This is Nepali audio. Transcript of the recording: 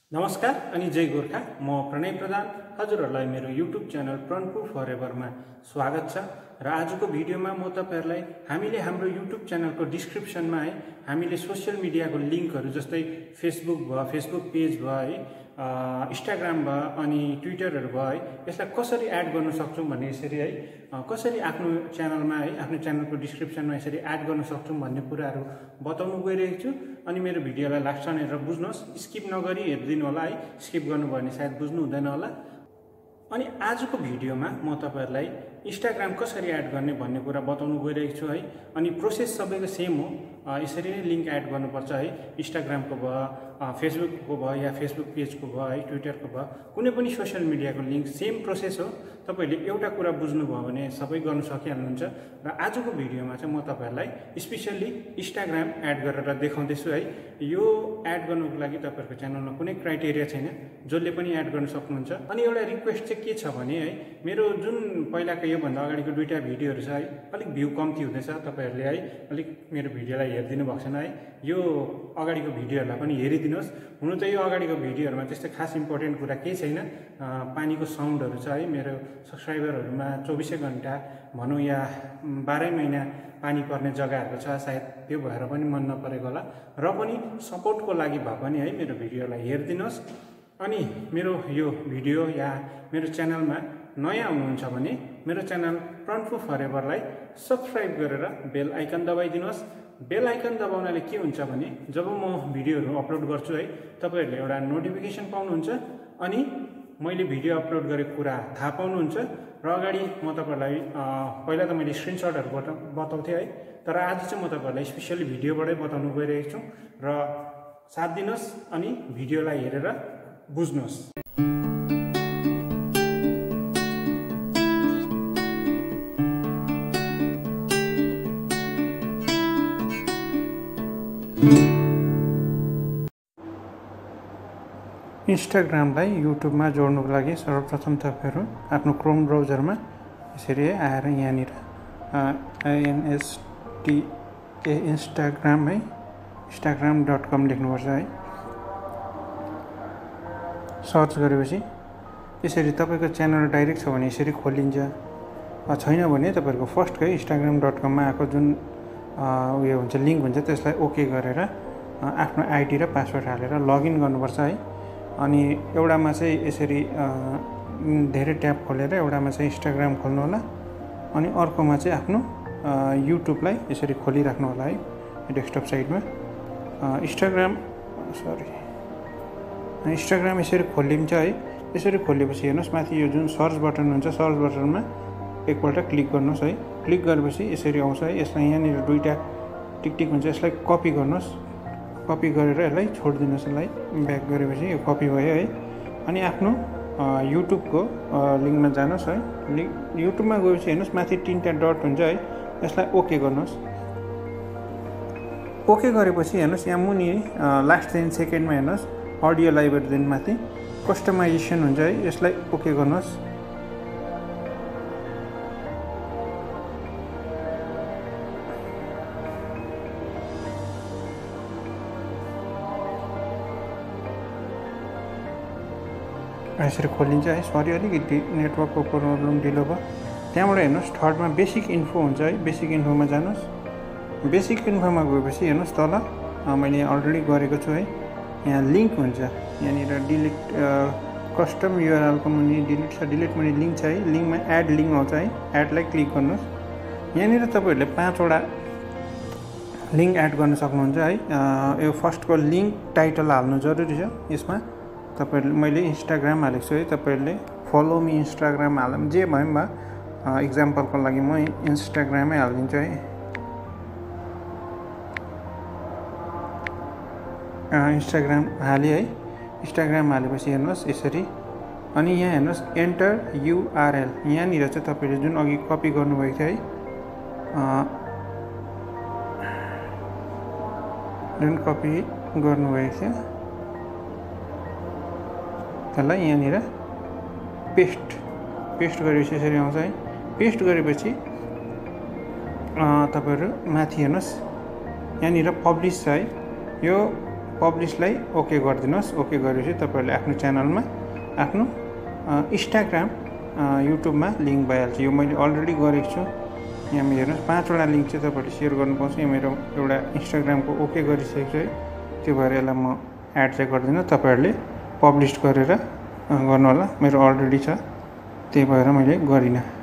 नमस्कार अनि जय गोर्खा। म प्रणय प्रधान हजुरहरूलाई मेरो युट्युब च्यानल प्रणपुर फरेभरमा स्वागत छ। र आजको भिडियोमा म तपाईहरुलाई हामीले हाम्रो युट्युब च्यानलको डिस्क्रिप्सनमा हामीले सोशल मिडियाको लिंकहरु जस्तै फेसबुक भयो, फेसबुक पेज भयो, इन्स्टाग्राम भयो अनि ट्विटरहरु भयो, यसलाई कसरी एड गर्न सक्छौं भन्ने यसरी कसरी आफ्नो च्यानलमा आफ्नो च्यानलको डिस्क्रिप्सनमा यसरी एड गर्न सक्छौं भन्ने कुराहरु बताउन गइरहेको छु। अनि मेरो भिडियोलाई लास्टसम्म हेरेर बुझ्नुहोस्, स्किप नगरी हेर्दिनु होला स्किप गर्नुभयो भने सायद बुझ्नु हुँदैन होला। अनि आजको भिडियोमा म तपाईहरुलाई इन्स्टाग्राम कसरी एड गर्ने भन्ने कुरा बताउन गइरहेको छु अनि प्रोसेस सबैको सेम हो। यसरी नै लिंक एड गर्नुपर्छ इन्स्टाग्रामको भयो, फेसबुकको भयो या फेसबुक पेजको भयो, ट्विटरको भयो, कुनै पनि सोशल मिडियाको लिंक सेम प्रोसेस हो। तपाईले एउटा कुरा बुझ्नुभयो भने सबै गर्न सकिहाल्नुहुन्छ। र आजको भिडियोमा चाहिँ म तपाईहरुलाई स्पेशली इन्स्टाग्राम एड गरेर देखाउँदैछु यो एड गर्नको लागि तपाईहरुको च्यानलमा कुनै क्राइटेरिया छैन, जसले पनि एड गर्न सक्नुहुन्छ। अनि एउटा रिक्वेस्ट चाहिँ के छ भने मेरो जुन पहिलाको यो भन्दा अगाडिको दुईटा भिडियोहरु छ अलिक भ्यू कम्ती हुँदैछ। तपाईहरुले अलिक मेरो भिडियोलाई हेर्दिनु भएको छैन यो अगाडिको भिडियोहरुलाई पनि हेरिदिनुस्। हुनु त यो अगाडिको भिडियोहरुमा त्यस्तो खास इम्पोर्टेन्ट कुरा केही छैन। पानीको साउन्डहरु छ मेरो सब्स्क्राइबरहरुमा 24 घण्टा भनौं या 12 महिना पानी पर्ने जग्गाहरु छ, सायद त्यो भएर पनि मन नपरेको होला। र पनि सपोर्टको लागि भए पनि मेरो भिडियोलाई हेरिदिनुस्। अनि मेरो यो भिडियो या मेरो च्यानलमा नयाँ हुनुहुन्छ भने मेरो च्यानल प्रणपुर फरेभरलाई सब्स्क्राइब गरेर बेल आइकन दबाइदिनुस्। बेल आइकन दबाउनाले के हुन्छ भने जब म भिडियोहरु अपलोड गर्छु तपाईहरुले एउटा नोटिफिकेसन पाउनुहुन्छ अनि मैले भिडियो अपलोड गरेको कुरा थाहा पाउनुहुन्छ। र अगाडि म तपाईहरुलाई पहिला त मैले स्क्रिनशटहरुबाट बताउँथे तर आज चाहिँ म तपाईहरुलाई स्पेशली भिडियोबाटै बताउन गइरहेको छु। र साथ दिनुस् अनि भिडियोलाई हेरेर बुझ्नुहोस्। इन्स्टाग्रामलाई युट्युबमा जोड्नुको लागि सर्वप्रथम तपाईहरु आफ्नो क्रोम ब्राउजरमा यसरी आएर यहाँनिर instagram instagram.com लेख्नुपर्छ सर्च गरेपछि यसरी तपाईको च्यानल डाइरेक्ट छ भने यसरी खोलिन्छ, छैन भने तपाईहरुको फर्स्टकै instagram.com मा आएको जुन उयो हुन्छ लिंक हुन्छ त्यसलाई ओके गरेर आफ्नो आईडी र पासवर्ड हालेर लगइन गर्नुपर्छ अनि एउटामा चाहिँ यसरी धेरै ट्याब खोलेर एउटामा चाहिँ इन्स्टाग्राम खोल्नु होला अनि अर्कोमा चाहिँ आफ्नो युट्युबलाई यसरी खोलिराख्नु होला डेस्कटप साइडमा। इन्स्टाग्राम यसरी खोलिन्छ यसरी खोलेपछि हेर्नुस् माथि यो जुन सर्च बटन हुन्छ सर्च बटनमा एकपल्ट क्लिक गर्नुस् क्लिक गरेपछि यसरी आउँछ यसलाई यहाँनिर दुईटा टिक हुन्छ, यसलाई कपी गर्नुस्। कपी गरेर यसलाई छोड्दिनुस्, यसलाई ब्याक गरेपछि यो कपी भयो अनि आफ्नो युट्युबको लिंकमा जानुस् युट्युबमा गएपछि हेर्नुस् माथि तीनटा डट हुन्छ यसलाई ओके गर्नुस्। ओके गरेपछि हेर्नुस् यहाँ मुनि लास्ट 10 सेकेन्डमा हेर्नुस् अडियो लाइब्रेरी दिन माथि कस्टमाइजेसन हुन्छ यसलाई ओके गर्नुस्। यसरी खोलिन्छ सरी अलिकति नेटवर्कको प्रब्लम ढिलो भयो। त्यहाँबाट हेर्नुस् थर्डमा बेसिक इन्फो हुन्छ बेसिक इन्फोमा जानुस्। बेसिक इन्फोमा गएपछि हेर्नुस् तल मैले अलरेडी गरेको छु यहाँ लिंक हुन्छ यहाँनिर डिलिट कस्टम युआरएल को मुनि डिलिट छ, डिलिट मुनि लिंक छ लिंकमा एड लिंक आउँछ एडलाई क्लिक गर्नुस्। यहाँनिर तपाईहरुले 5 वटा लिंक एड गर्न सक्नुहुन्छ यो फर्स्टको लिंक टाइटल हाल्नु जरुरी छ। यसमा तपाईहरुले मैले इन्स्टाग्राम हालेको छु तपाईहरुले फलो मी इन्स्टाग्राम हालम जे भए पनि एक्जाम्पलको लागि म इन्स्टाग्रामै हाल्दिन्छु इन्स्टाग्राम हाले इन्स्टाग्राम हालेपछि हेर्नुस् यसरी अनि यहाँ हेर्नुस् एन्टर युआरएल यहाँनिर चाहिँ तपाईले जुन अघि कपी गर्नुभएको थियो जुन कपी गर्नुभएको थियो त्यसलाई यहाँनिर पेस्ट गरेपछि यसरी आउँछ पेस्ट गरेपछि तपाईहरु माथि हेर्नुस् यहाँनिर पब्लिश छ यो पब्लिसलाई ओके गरिदिनुहोस्। ओके गरेपछि तपाईँहरूले आफ्नो च्यानलमा आफ्नो इन्स्टाग्राम युट्युबमा लिङ्क भइहाल्छ। यो मैले अलरेडी गरेको छु। यहाँ हेर्नुहोस् 5वटा लिङ्क चाहिँ तपाईँहरूले सेयर गर्नुपर्छ। यहाँ मेरो एउटा इन्स्टाग्रामको ओके गरिसकेको छु है, त्यो भएर यसलाई म एड चाहिँ गर्दिनँ। तपाईँहरूले पब्लिस गरेर गर्नु होला, मेरो अलरेडी छ, त्यही भएर मैले गरिनँ।